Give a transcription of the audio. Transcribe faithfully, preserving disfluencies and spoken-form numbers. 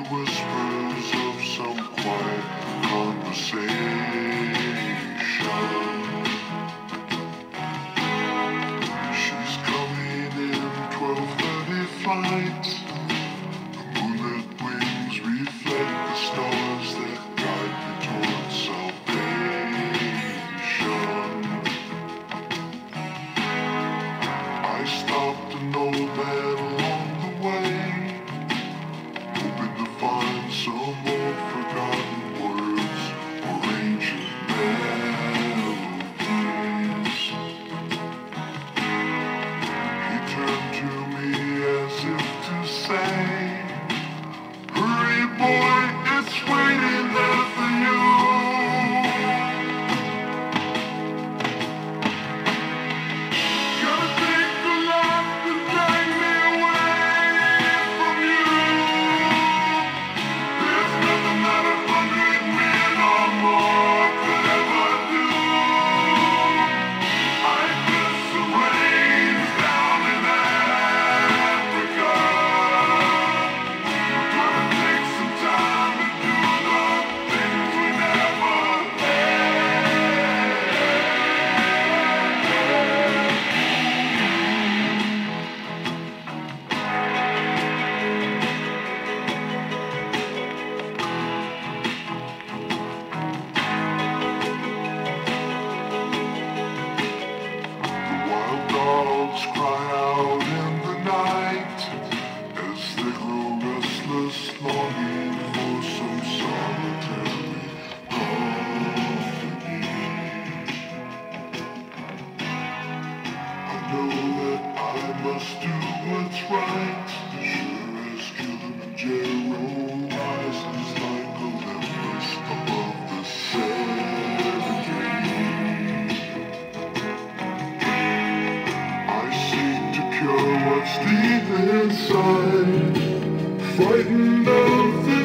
whispers of some quiet conversation. She's coming in twelve thirty flight. The moonlit wings reflect the stars that guide me towards salvation. I stopped an old man along the way, hoping to find some old forgotten words or ancient melodies. He turned to me as if to say, "Hurry boy, it's waiting there for you." Gonna take a lot to drag me away from you. There's nothing that a hundred men or more could ever do. I put some rains down in Africa. Gonna take some time to do the things we never The wild dogs cry out in the night as they grow restless, longing for some solitary company. I know that I must do what's right, as sure as Kilimanjaro rises like Olympus above the Serengeti. I seek to cure what's deep inside, frightened of the